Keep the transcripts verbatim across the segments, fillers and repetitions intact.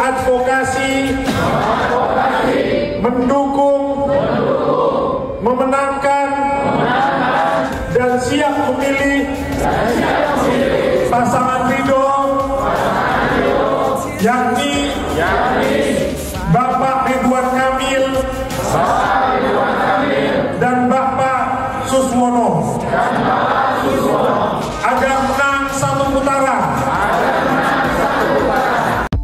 mengadvokasi, mengadvokasi mendukung, mendukung memenangkan, memenangkan dan siap memilih, dan siap memilih pasangan Ridho, pasangan Ridho yakni, yakni Bapak Ridwan Kamil, Bapak Ridwan Kamil dan Bapak Suswono, dan Bapak Suswono agar menang satu putaran. Agar menang satu putaran.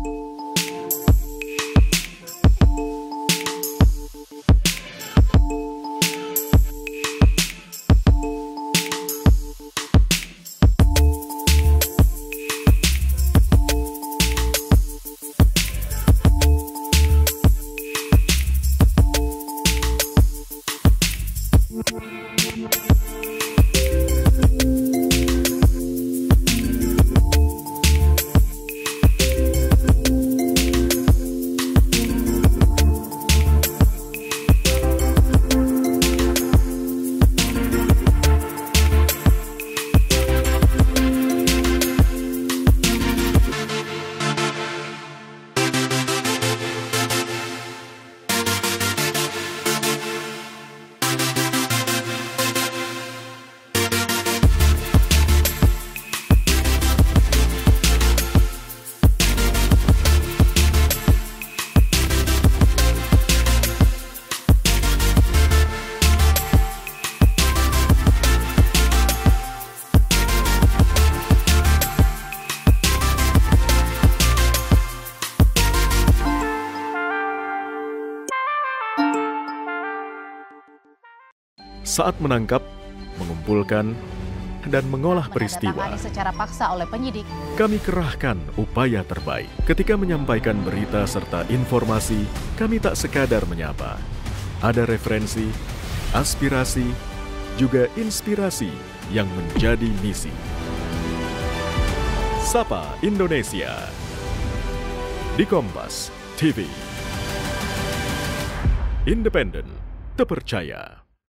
Saat menangkap, mengumpulkan, dan mengolah peristiwa, secara paksa oleh penyidik, kami kerahkan upaya terbaik. Ketika menyampaikan berita serta informasi, kami tak sekadar menyapa. Ada referensi, aspirasi, juga inspirasi yang menjadi misi. Sapa Indonesia di Kompas T V. Independen, terpercaya.